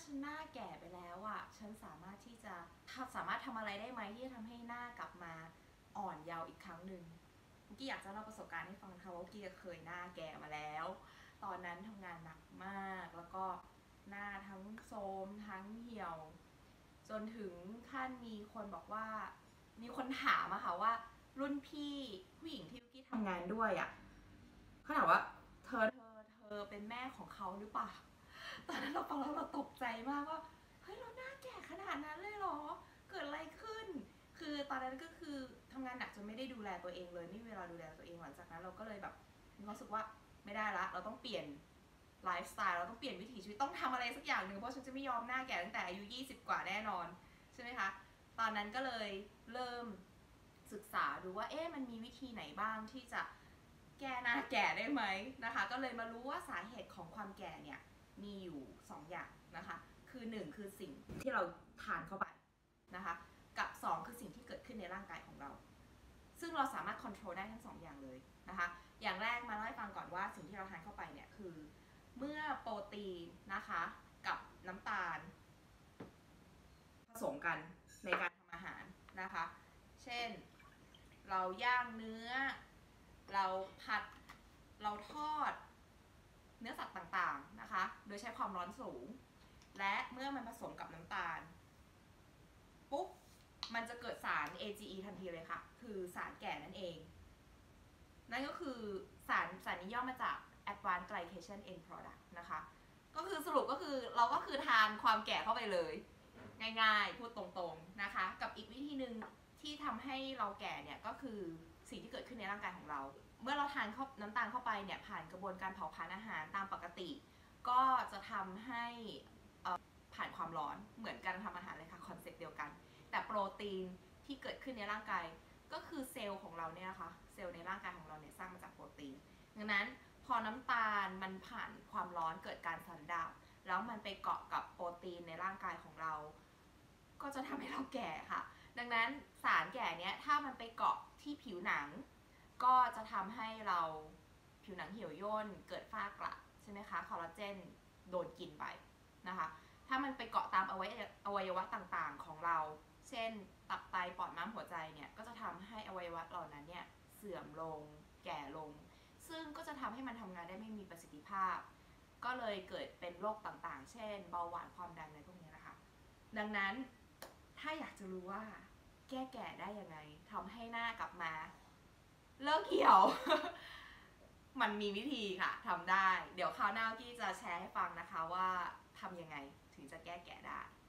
ฉันหน้าแก่ไปแล้วอ่ะฉันสามารถที่จะทำอะไรได้ไหมที่จะทำให้หน้ากลับมาอ่อนเยาว์อีกครั้งหนึ่งกี้อยากจะเล่าประสบการณ์ให้ฟังค่ะว่ากี้เคยหน้าแก่มาแล้วตอนนั้นทำงานหนักมากแล้วก็หน้าทั้งโทรมทั้งเหี่ยวจนถึงขั้นมีคนบอกว่ามีคนถามอะค่ะว่ารุ่นพี่ผู้หญิงที่กี้ทำงานด้วยอะเขาถามว่าเธอเป็นแม่ของเขาหรือเปล่าตอนนั้นเราฟังแล้วเราตกใจมากว่าเฮ้ยเราหน้าแก่ขนาดนั้นเลยเหรอเกิดอะไรขึ้นคือตอนนั้นก็คือทำงานหนักจนไม่ได้ดูแลตัวเองเลยไม่มีเวลาดูแลตัวเองหลังจากนั้นเราก็เลยแบบมีความรู้สึกว่าไม่ได้ละเราต้องเปลี่ยนไลฟ์สไตล์เราต้องเปลี่ยนวิถีชีวิตต้องทำอะไรสักอย่างหนึ่งเพราะฉันจะไม่ยอมหน้าแก่ตั้งแต่อายุ20กว่าแน่นอนใช่ไหมคะตอนนั้นก็เลยเริ่มศึกษาดูว่ามันมีวิธีไหนบ้างที่จะแก้หน้าแก่ได้ไหมนะคะก็เลยมารู้ว่าสาเหตุของความแก่เนี่ยมีอยู่2อย่างนะคะคือ1คือสิ่งที่เราทานเข้าไปนะคะกับ2คือสิ่งที่เกิดขึ้นในร่างกายของเราซึ่งเราสามารถควบคุมได้ทั้ง2อย่างเลยนะคะอย่างแรกมาเล่าให้ฟังก่อนว่าสิ่งที่เราทานเข้าไปเนี่ยคือเมื่อโปรตีนนะคะกับน้ำตาลผสมกันในการทำอาหารนะคะเช่นเราย่างเนื้อเราผัดเราทอดเนื้อสัตว์ต่างๆนะคะโดยใช้ความร้อนสูงและเมื่อมันผสมกับน้ำตาลปุ๊บมันจะเกิดสาร AGE ทันทีเลยค่ะคือสารแก่นั่นเองนั่นก็คือสารนี้ย่อมาจาก Advanced Glycation End Product นะคะก็คือสรุปก็คือเราก็คือทานความแก่เข้าไปเลยง่ายๆพูดตรงๆนะคะกับอีกวิธีหนึ่งที่ทำให้เราแก่เนี่ยก็คือสิ่งที่เกิดขึ้นในร่างกายของเราเมื่อเราทานน้ำตาลเข้าไปเนี่ยผ่านกระบวนการเผาผลาญอาหารตามปกติก็จะทำให้ผ่านความร้อนเหมือนการทำอาหารเลยค่ะคอนเซ็ปต์เดียวกันแต่โปรตีนที่เกิดขึ้นในร่างกายก็คือเซลล์ของเราเนี่ยนะคะเซลล์ในร่างกายของเราเนี่ยสร้างมาจากโปรตีนดังนั้นพอน้ำตาลมันผ่านความร้อนเกิดการสันดาปแล้วมันไปเกาะกับโปรตีนในร่างกายของเราก็จะทำให้เราแก่ค่ะดังนั้นสารแก่เนี้ยถ้ามันไปเกาะที่ผิวหนังก็จะทำให้เราผิวหนังเหี่ยวย่นเกิดฝ้ากระใช่ไหมคะคอลลาเจนโดนกินไปนะคะถ้ามันไปเกาะตามอวัยวะต่างๆของเราเช่นตับไตปอดม้ามหัวใจเนี่ยก็จะทำให้อวัยวะเหล่านั้นเนี่ยเสื่อมลงแก่ลงซึ่งก็จะทำให้มันทำงานได้ไม่มีประสิทธิภาพก็เลยเกิดเป็นโรคต่างๆเช่นเบาหวานความดันอะไรพวกนี้นะคะดังนั้นถ้าอยากจะรู้ว่าแก้แก่ได้ยังไงทำให้หน้ากลับมาเลิกเหี่ยว มันมีวิธีค่ะทำได้เดี๋ยวคราวหน้ากี้จะแชร์ให้ฟังนะคะว่าทำยังไงถึงจะแก้แก่ได้